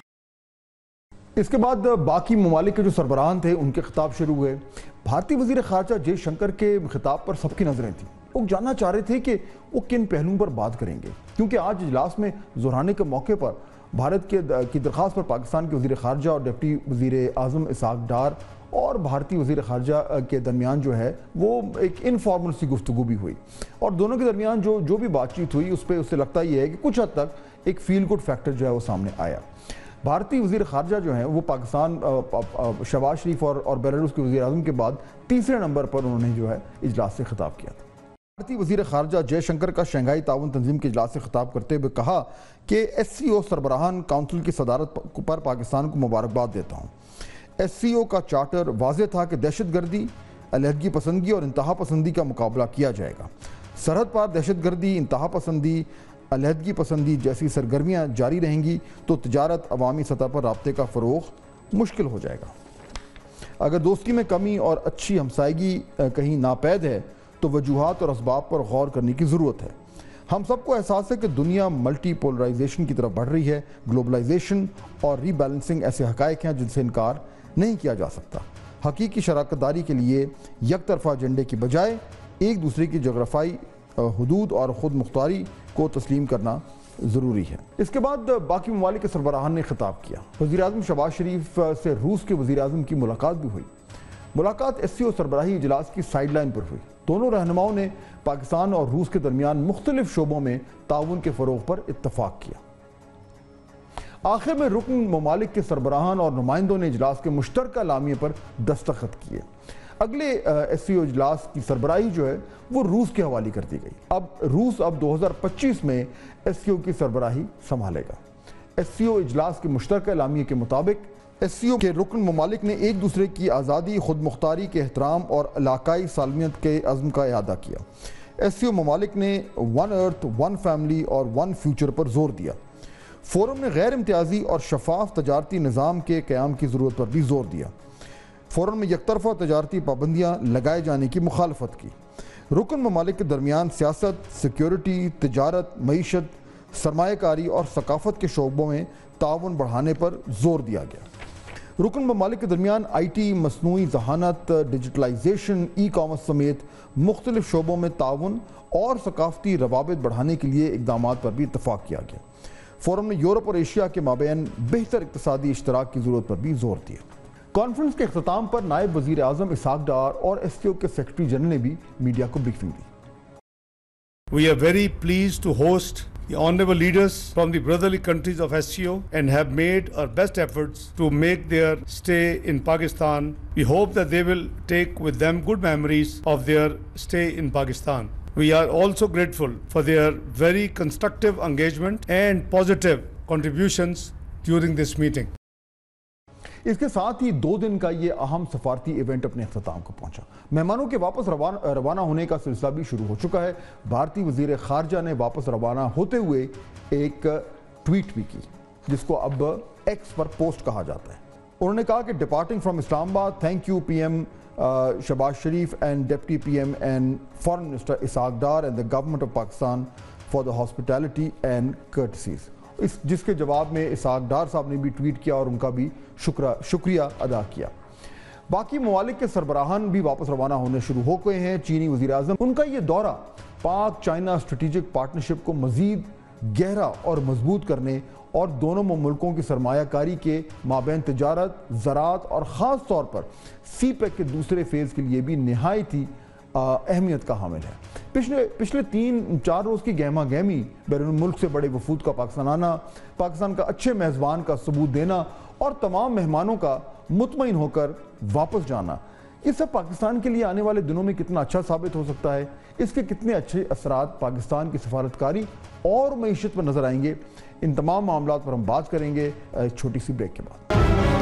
اس کے بعد باقی ممالک کے جو سربراہان تھے ان کے خطاب شروع ہوئے۔ بھارتی وزیر خارجہ جے شنکر کے خطاب پر سب کی نظریں تھیں، وہ جاننا چاہ رہے تھے کہ وہ کن پہلوؤں پر بات کریں گے، کیونکہ آج اجلاس میں ظہرانے کے موقع پر بھارت کی درخواست پر پاکستان کے وزیر خارجہ اور ڈپٹی وزیر اعظم اسحاق ڈار اور بھارتی وزیر خارجہ کے درمیان جو ہے وہ ایک انفارمل سی گفتگو بھی ہوئی اور دونوں کے درمیان جو جو بھی بات چیت ہوئی اس پہ اس سے لگتا یہ ہے کہ کچھ حد تک ایک فیل گڈ فیکٹر جو ہے وہ سامنے آیا۔ بھارتی وزیر خارجہ جو ہیں وہ پاکستان شہباز شریف اور اور بیلاروس کے وزیر اعظم کے بعد تیسرے نمبر پر انہوں نے جو ہے اجلاس سے خطاب کیا تھا۔ بھارتی وزیر خارجہ جے شنکر کا شنگھائی تعاون تنظیم کے اجلاس سے خطاب کرتے ہوئے کہا کہ ایس سی او سربراہان کونسل کی صدارت پر پاکستان کو مبارکباد دیتا ہوں۔ ایس سی او کا چارٹر واضح تھا کہ دہشت گردی، علیحدگی پسندی اور انتہا پسندی کا مقابلہ کیا جائے گا۔ سرحد پار دہشت گردی، انتہا پسندی، علیحدگی پسندی جیسی سرگرمیاں جاری رہیں گی تو تجارت، عوامی سطح پر رابطے کا فروغ مشکل ہو جائے گا۔ اگر دوستی میں کمی اور اچھی ہمسائیگی کہیں ناپید ہے تو وجوہات اور اسباب پر غور کرنے کی ضرورت ہے۔ ہم سب کو احساس ہے کہ دنیا ملٹی پولرائزیشن کی طرف بڑھ رہی ہے۔ گلوبلائزیشن اور ری بیلنسنگ ایسے حقائق ہیں جن سے انکار نہیں کیا جا سکتا۔ حقیقی شراکت داری کے لیے یک طرفہ ایجنڈے کی بجائے ایک دوسرے کی جغرافیائی حدود اور خود مختاری کو تسلیم کرنا ضروری ہے۔ اس کے بعد باقی ممالک کے سربراہان نے خطاب کیا۔ وزیر اعظم شہباز شریف سے روس کے وزیر اعظم کی ملاقات بھی ہوئی۔ ملاقات ایس سی او سربراہی اجلاس کی سائیڈ لائن پر ہوئی۔ دونوں رہنماؤں نے پاکستان اور روس کے درمیان مختلف شعبوں میں تعاون کے فروغ پر اتفاق کیا۔ آخر میں رکن ممالک کے سربراہان اور نمائندوں نے اجلاس کے مشترکہ اعلامیے پر دستخط کیے۔ اگلے ایس سی او اجلاس کی سربراہی جو ہے وہ روس کے حوالے کر دی گئی۔ اب روس اب دو ہزار پچیس میں ایس سی او کی سربراہی سنبھالے گا۔ ایس سی او اجلاس کے مشترکہ اعلامیے کے مطابق ایس سی او کے رکن ممالک نے ایک دوسرے کی آزادی، خود مختاری کے احترام اور علاقائی سالمیت کے عزم کا اعادہ کیا۔ ایس سی او ممالک نے ون ارتھ، ون فیملی اور ون فیوچر پر زور دیا۔ فورم نے غیر امتیازی اور شفاف تجارتی نظام کے قیام کی ضرورت پر بھی زور دیا۔ فورم میں یک طرفہ تجارتی پابندیاں لگائے جانے کی مخالفت کی۔ رکن ممالک کے درمیان سیاست، سیکیورٹی، تجارت، معیشت، سرمایہ کاری اور ثقافت کے شعبوں میں تعاون بڑھانے پر زور دیا گیا۔ رکن ممالک کے درمیان آئی ٹی، مصنوعی ذہانت، ڈیجیٹلائزیشن، ای کامرس سمیت مختلف شعبوں میں تعاون اور ثقافتی روابط بڑھانے کے لیے اقدامات پر بھی اتفاق کیا گیا۔ فورم نے یورپ اور ایشیا کے مابین بہتر اقتصادی اشتراک کی ضرورت پر بھی زور دیا۔ کانفرنس کے اختتام پر نائب وزیر اعظم اسحاق ڈار اور ایس سی او کے سیکرٹری جنرل نے بھی میڈیا کو بریفنگ دی۔ We are very pleased to host the honorable leaders from the brotherly countries of S C O and have made our best efforts to make their stay in Pakistan. We hope that they will take with them good memories of their stay in Pakistan. We are also grateful for their very constructive engagement and positive contributions during this meeting. اس کے ساتھ ہی دو دن کا یہ اہم سفارتی ایونٹ اپنے اختتام کو پہنچا۔ مہمانوں کے واپس روانہ ہونے کا سلسلہ بھی شروع ہو چکا ہے۔ بھارتی وزیر خارجہ نے واپس روانہ ہوتے ہوئے ایک ٹویٹ بھی کی جس کو اب ایکس پر پوسٹ کہا جاتا ہے۔ انہوں نے کہا کہ departing from Islamabad, thank you P M Shehbaz Sharif and deputy P M and foreign minister Ishaq Dar and the government of Pakistan for the hospitality and courtesies. اس جس کے جواب میں اسحاق ڈار صاحب نے بھی ٹویٹ کیا اور ان کا بھی شکریہ ادا کیا۔ باقی ممالک کے سربراہان بھی واپس روانہ ہونے شروع ہو گئے ہیں۔ چینی وزیر اعظم ان کا یہ دورہ پاک چائنا اسٹریٹجک پارٹنرشپ کو مزید گہرا اور مضبوط کرنے اور دونوں ملکوں کی سرمایہ کاری کے مابین تجارت، زراعت اور خاص طور پر سی پیک کے دوسرے فیز کے لیے بھی نہایت ہی اہمیت کا حامل ہے۔ پچھلے پچھلے تین چار روز کی گہما گہمی، بیرون ملک سے بڑے وفود کا پاکستان آنا، پاکستان کا اچھے میزبان کا ثبوت دینا اور تمام مہمانوں کا مطمئن ہو کر واپس جانا، یہ سب پاکستان کے لیے آنے والے دنوں میں کتنا اچھا ثابت ہو سکتا ہے، اس کے کتنے اچھے اثرات پاکستان کی سفارتکاری اور معیشت پر نظر آئیں گے، ان تمام معاملات پر ہم بات کریں گے ایک چھوٹی سی بریک کے بعد۔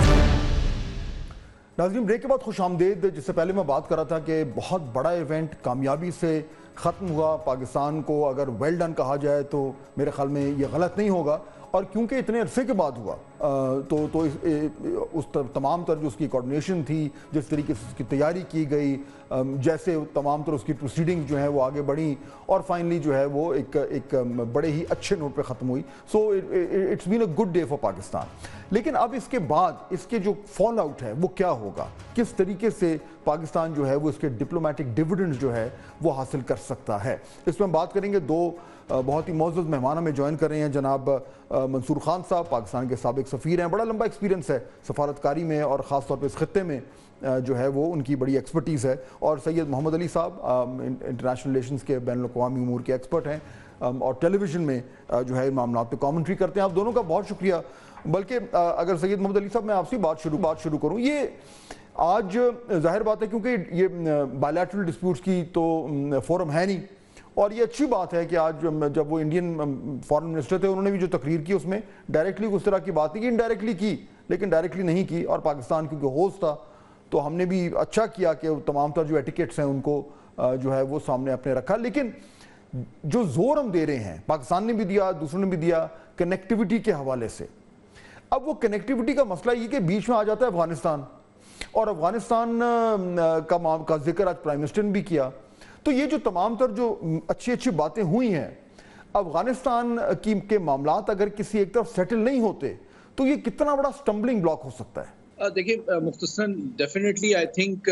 ناظرین، بریک کے بعد خوش آمدید۔ جس سے پہلے میں بات کر رہا تھا کہ بہت بڑا ایونٹ کامیابی سے ختم ہوا۔ پاکستان کو اگر ویل ڈن کہا جائے تو میرے خیال میں یہ غلط نہیں ہوگا، اور کیونکہ اتنے عرصے کے بعد ہوا تو تو اس تمام تر جو اس کی کوارڈینیشن تھی، جس طریقے سے اس کی تیاری کی گئی، جیسے تمام تر اس کی پروسیڈنگ جو ہیں وہ آگے بڑھیں اور فائنلی جو ہے وہ ایک ایک بڑے ہی اچھے نوٹ پہ ختم ہوئی۔ So it's been a good day for Pakistan. لیکن اب اس کے بعد اس کے جو فال آؤٹ ہے وہ کیا ہوگا، کس طریقے سے پاکستان جو ہے وہ اس کے ڈپلومیٹک ڈیویڈنڈز جو ہے وہ حاصل کر سکتا ہے، اس میں ہم بات کریں گے۔ دو بہت ہی معزز مہمان ہمیں جوائن کر رہے ہیں، جناب منصور خان صاحب پاکستان کے سابق سفیر ہیں، بڑا لمبا ایکسپیرینس ہے سفارتکاری میں اور خاص طور پہ اس خطے میں جو ہے وہ ان کی بڑی ایکسپرٹیز ہے، اور سید محمد علی صاحب انٹرنیشنل ریلیشنز کے بین الاقوامی امور کے ایکسپرٹ ہیں اور ٹیلی ویژن میں جو ہے ان معاملات پہ کامنٹری کرتے ہیں۔ آپ دونوں کا بہت شکریہ۔ بلکہ اگر سید محمد علی صاحب میں آپ سے بات شروع بات شروع کروں، یہ آج ظاہر بات ہے کیونکہ یہ بائیلیٹرل ڈسپیوٹس کی تو فورم ہے نہیں، اور یہ اچھی بات ہے کہ آج جب وہ انڈین فارن منسٹر تھے انہوں نے بھی جو تقریر کی اس میں ڈائریکٹلی اس طرح کی بات نہیں کی، انڈائریکٹلی کی لیکن ڈائریکٹلی نہیں کی، اور پاکستان کیونکہ ہوسٹ تھا تو ہم نے بھی اچھا کیا کہ تمام تر جو ایٹیکیٹس ہیں ان کو جو ہے وہ سامنے اپنے رکھا۔ لیکن جو زور ہم دے رہے ہیں، پاکستان نے بھی دیا، دوسروں نے بھی دیا، کنیکٹیوٹی کے حوالے سے، اب وہ کنیکٹیوٹی کا مسئلہ یہ کہ بیچ میں آ جاتا ہے افغانستان، اور افغانستان کا کا ذکر آج پرائم منسٹر نے بھی کیا. تو یہ جو تمام تر جو اچھی اچھی باتیں ہوئی ہیں افغانستان کی کے معاملات اگر کسی ایک طرف سیٹل نہیں ہوتے تو یہ کتنا بڑا سٹمبلنگ بلاک ہو سکتا ہے؟ دیکھیں مختصراً ڈیفینیٹلی آئی تھنک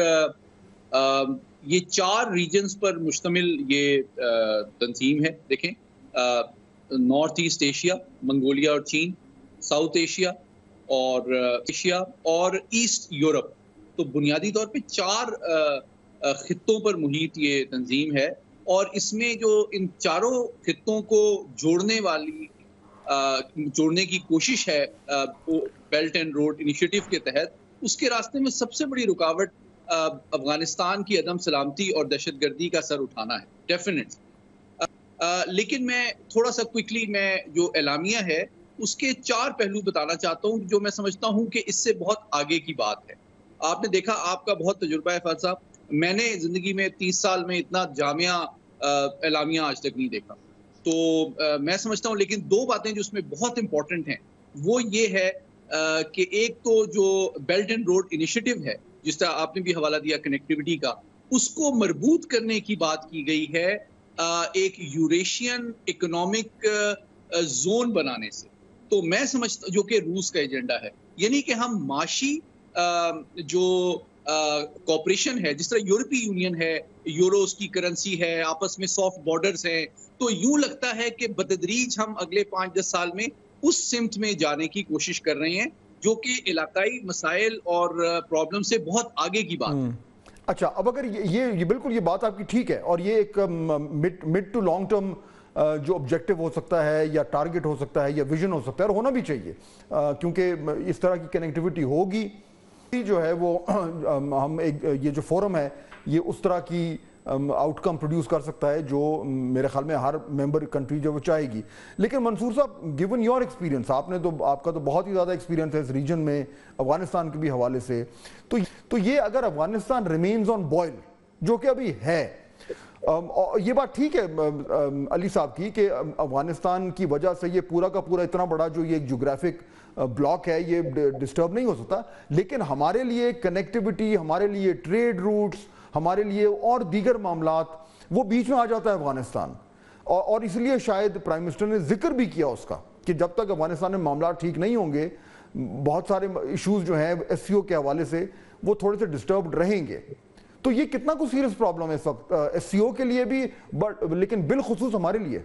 یہ چار ریجنز پر مشتمل یہ تنظیم ہے. دیکھیں نارتھ ایسٹ ایشیا، منگولیا اور چین، ساؤتھ ایشیا اور ایشیا اور ایسٹ یورپ. تو بنیادی طور پہ چار خطوں پر محیط یہ تنظیم ہے، اور اس میں جو ان چاروں خطوں کو جوڑنے والی جوڑنے کی کوشش ہے بیلٹ اینڈ روڈ انیشیٹو کے تحت، اس کے راستے میں سب سے بڑی رکاوٹ افغانستان کی عدم سلامتی اور دہشت گردی کا سر اٹھانا ہے ڈیفینیٹلی. لیکن میں تھوڑا سا کوئکلی میں جو اعلامیہ ہے اس کے چار پہلو بتانا چاہتا ہوں جو میں سمجھتا ہوں کہ اس سے بہت آگے کی بات ہے. آپ نے دیکھا، آپ کا بہت تجربہ ہے فاضل صاحب، میں نے زندگی میں تیس سال میں اتنا جامعہ اعلامیہ آج تک نہیں دیکھا. تو میں سمجھتا ہوں لیکن دو باتیں جو اس میں بہت امپورٹنٹ ہیں وہ یہ ہے کہ ایک تو جو بیلٹ اینڈ روڈ انیشیٹو ہے، جس طرح آپ نے بھی حوالہ دیا کنیکٹیوٹی کا، اس کو مربوط کرنے کی بات کی گئی ہے ایک یوریشین اکنامک زون بنانے سے. تو میں سمجھتا جو کہ روس کا ایجنڈا ہے، یعنی کہ ہم معاشی جو کوپریشن ہے، جس طرح یورپی یونین ہے، یورو اس کی کرنسی ہے، آپس میں سافٹ بارڈرز ہیں، تو یوں لگتا ہے کہ بتدریج ہم اگلے پانچ دس سال میں اس سمت میں جانے کی کوشش کر رہے ہیں جو کہ علاقائی مسائل اور پرابلم سے بہت آگے کی بات ہے. اچھا، اب اگر یہ یہ بالکل یہ بات آپ کی ٹھیک ہے، اور یہ ایک مڈ ٹو لانگ ٹرم جو آبجیکٹو ہو سکتا ہے یا ٹارگٹ ہو سکتا ہے یا ویژن ہو سکتا ہے، اور ہونا بھی چاہیے کیونکہ اس طرح کی کنیکٹیوٹی ہوگی جو ہے وہ ہم ایک یہ جو فورم ہے یہ اس طرح کی آؤٹ کم پروڈیوس کر سکتا ہے جو میرے خیال میں ہر ممبر کنٹری جو وہ چاہے گی. لیکن منصور صاحب، گیون یور ایکسپیرینس، آپ نے تو آپ کا تو بہت ہی زیادہ ایکسپیرینس ہے اس ریجن میں افغانستان کے بھی حوالے سے، تو تو یہ اگر افغانستان ریمینز آن بوائل جو کہ ابھی ہے، یہ بات ٹھیک ہے علی صاحب کی کہ افغانستان کی وجہ سے یہ پورا کا پورا اتنا بڑا جو یہ ایک جغرافک بلاک ہے یہ ڈسٹرب نہیں ہو سکتا، لیکن ہمارے لیے کنیکٹیوٹی، ہمارے لیے ٹریڈ روٹس، ہمارے لیے اور دیگر معاملات وہ بیچ میں آ جاتا ہے افغانستان. اور اس لیے شاید پرائم منسٹر نے ذکر بھی کیا اس کا کہ جب تک افغانستان میں معاملات ٹھیک نہیں ہوں گے بہت سارے ایشوز جو ہیں ایس سی او کے حوالے سے وہ تھوڑے سے ڈسٹربڈ رہیں گے. تو یہ کتنا کو سیریس پرابلم ہے اس وقت ایس سی او کے لیے بھی، لیکن بالخصوص ہمارے لیے؟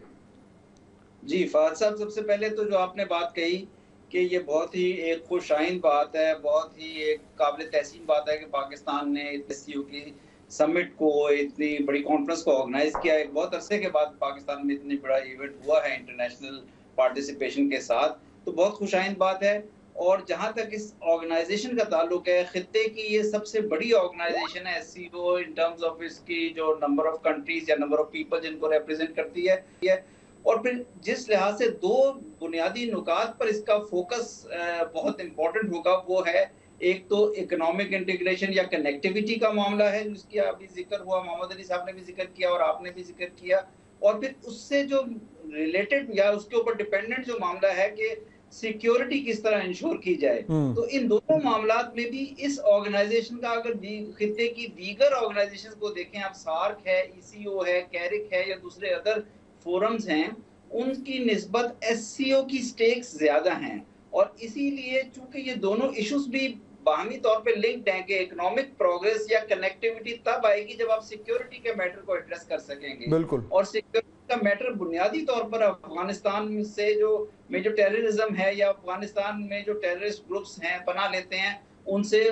جی فہد صاحب، سب سے پہلے تو جو آپ نے بات کہی کہ یہ بہت ہی ایک خوش آئند بات ہے، بہت ہی ایک قابل تحسین بات ہے کہ پاکستان نے ایس سی او کی سمٹ کو، اتنی بڑی کانفرنس کو آرگنائز کیا. ایک بہت عرصے کے بعد پاکستان میں اتنی بڑا ایونٹ ہوا ہے انٹرنیشنل پارٹیسپیشن کے ساتھ، تو بہت خوش آئند بات ہے. اور جہاں تک اس آرگنائزیشن کا تعلق ہے، خطے کی یہ سب سے بڑی آرگنائزیشن ہے S C O in terms of اس کی جو نمبر آف کنٹریز یا نمبر آف پیپل جن کو ریپرزینٹ کرتی ہے. اور پھر جس لحاظ سے دو بنیادی نکات پر اس کا فوکس بہت امپورٹنٹ ہوگا وہ ہے ایک تو اکنامک انٹیگریشن یا کنیکٹیوٹی کا معاملہ ہے جس کی ابھی ذکر ہوا، محمد علی صاحب نے بھی ذکر کیا اور آپ نے بھی ذکر کیا. اور پھر اس سے جو ریلیٹڈ یا اس کے اوپر ڈیپینڈنٹ جو معاملہ ہے کہ سیکیورٹی کس طرح انشور کی جائے. تو ان دونوں معاملات میں بھی اس آرگنائزیشن کا اگر خطے کی دیگر آرگنائزیشن کو دیکھیں، اب سارک ہے، ای سی او ہے، کیرک ہے یا دوسرے ادر فورمز ہیں، ان کی نسبت ایس سی او کی سٹیکس زیادہ ہیں. اور اسی لیے چونکہ یہ دونوں ایشوز بھی باہمی طور پہ لنکڈ ہیں کہ اکنامک پروگریس یا کنیکٹیوٹی تب آئے گی جب آپ سیکیورٹی کے میٹر کو ایڈریس کر سکیں گے. بالکل. اور سیکیورٹی کا میٹر بنیادی طور پر افغانستان سے جو میں جو ٹیررزم ہے یا افغانستان میں جو ٹیررسٹ گروپس ہیں پناہ لیتے ہیں ان سے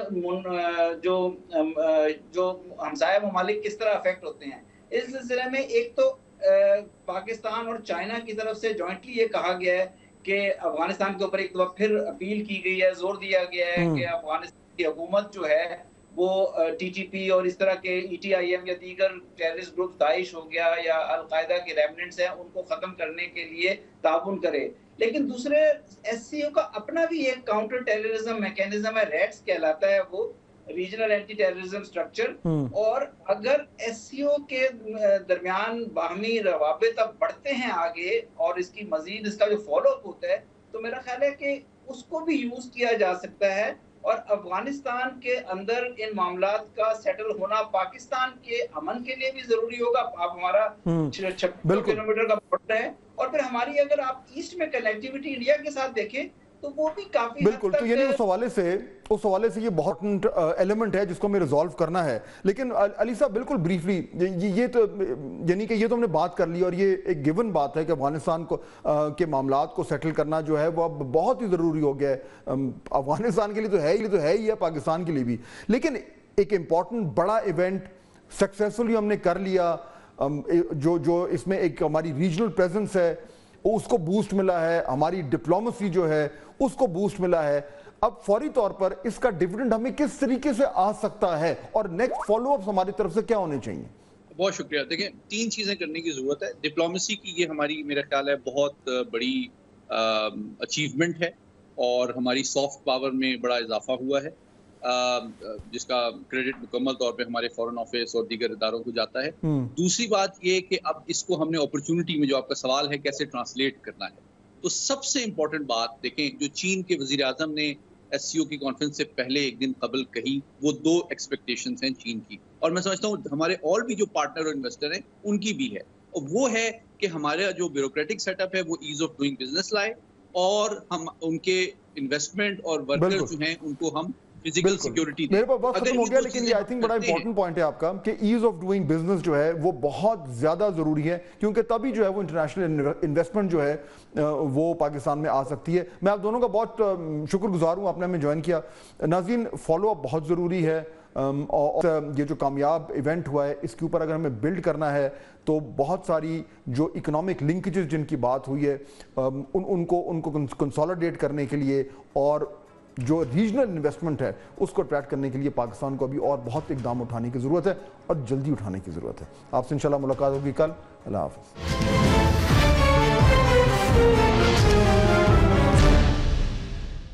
جو جو ہمسایہ ممالک کس طرح افیکٹ ہوتے ہیں. اس سلسلے میں ایک تو پاکستان اور چائنا کی طرف سے جوائنٹلی یہ کہا گیا ہے کہ افغانستان کے اوپر ایک دفعہ پھر اپیل کی گئی ہے، زور دیا گیا ہے کہ افغانستان کی حکومت جو ہے وہ ٹی ٹی پی اور اس طرح کے ای ٹی آئی ایم یا دیگر ٹیررسٹ گروپ، داعش ہو گیا یا القاعدہ کے ریمننٹس ہیں، ان کو ختم کرنے کے لیے تعاون کرے. لیکن دوسرے ایس سی او کا اپنا بھی ایک کاؤنٹر ٹیررزم میکینزم ہے، ریٹس کہلاتا ہے، وہ ریجنل اینٹی ٹیررزم سٹرکچر. اور اگر ایس سی او کے درمیان باہمی روابط اب بڑھتے ہیں آگے اور اس کی مزید اس کا جو فالو اپ ہوتا ہے تو میرا خیال ہے کہ اس کو بھی یوز کیا جا سکتا ہے اور افغانستان کے اندر ان معاملات کا سیٹل ہونا پاکستان کے امن کے لیے بھی ضروری ہوگا. آپ ہمارا چھپن کلو میٹر کا بارڈر ہے اور پھر ہماری اگر آپ ایسٹ میں کنیکٹیوٹی انڈیا کے ساتھ دیکھیں تو وہ بھی کافی بالکل. تو یعنی اس حوالے سے اس حوالے سے یہ بہت ایلیمنٹ ہے جس کو ہمیں ریزالو کرنا ہے. لیکن علی صاحب بالکل بریفلی یہ تو یعنی کہ یہ تو ہم نے بات کر لی اور یہ ایک گیون بات ہے کہ افغانستان کو کے معاملات کو سیٹل کرنا جو ہے وہ اب بہت ہی ضروری ہو گیا ہے. افغانستان کے لیے تو ہے ہی تو ہے ہی ہے پاکستان کے لیے بھی. لیکن ایک امپورٹنٹ بڑا ایونٹ سکسیسفلی ہم نے کر لیا, جو جو اس میں ایک ہماری ریجنل پریزنس ہے اس کو بوسٹ ملا ہے, ہماری ڈپلومیسی جو ہے اس کو بوسٹ ملا ہے. اب فوری طور پر اس کا ڈیویڈنڈ ہمیں کس طریقے سے آ سکتا ہے اور نیکسٹ فالو اپس ہماری طرف سے کیا ہونے چاہیے؟ بہت شکریہ. دیکھیں تین چیزیں کرنے کی ضرورت ہے. ڈپلومیسی کی یہ ہماری میرا خیال ہے بہت بڑی اچیومنٹ ہے اور ہماری سافٹ پاور میں بڑا اضافہ ہوا ہے, جس کا کریڈٹ مکمل طور پہ ہمارے فورن آفس اور دیگر اداروں کو جاتا ہے. دوسری بات یہ کہ اب اس کو ہم نے اپرچونٹی میں, جو آپ کا سوال ہے کیسے ٹرانسلیٹ کرنا ہے, تو سب سے امپورٹنٹ بات دیکھیں جو چین کے وزیر اعظم نے ایس سی او کی کانفرنس سے پہلے ایک دن قبل کہی, وہ دو ایکسپیکٹیشنز ہیں چین کی, اور میں سمجھتا ہوں ہمارے اور بھی جو پارٹنر اور انویسٹر ہیں ان کی بھی ہے, اور وہ ہے کہ ہمارا جو بیوروکریٹک سیٹ اپ ہے وہ ایز آف ڈوئنگ بزنس لائے, اور ہم ان کے انویسٹمنٹ اور ورکر جو ہیں ان کو ہم فزیکل سیکیورٹی دیں. میرے پاس وقت ختم ہو گیا, لیکن یہ آئی تھنک بڑا امپورٹنٹ پوائنٹ ہے آپ کا کہ ایز آف ڈوئنگ بزنس جو ہے وہ بہت زیادہ ضروری ہے, کیونکہ تبھی جو ہے وہ انٹرنیشنل انویسٹمنٹ جو ہے وہ پاکستان میں آ سکتی ہے. میں آپ دونوں کا بہت شکر گزار ہوں آپ نے ہمیں جوائن کیا. ناظرین, فالو اپ بہت ضروری ہے, اور یہ جو کامیاب ایونٹ ہوا ہے اس کے اوپر اگر ہمیں بلڈ کرنا ہے تو بہت ساری جو اکنامک لنکیجز جن کی بات ہوئی ہے ان ان کو ان کو کنسولیڈیٹ کرنے کے لیے اور جو ریجنل انویسٹمنٹ ہے اس کو اٹریکٹ کرنے کے لیے پاکستان کو ابھی اور بہت اقدام اٹھانے کی ضرورت ہے اور جلدی اٹھانے کی ضرورت ہے. آپ سے انشاءاللہ ملاقات ہوگی کل. اللہ حافظ.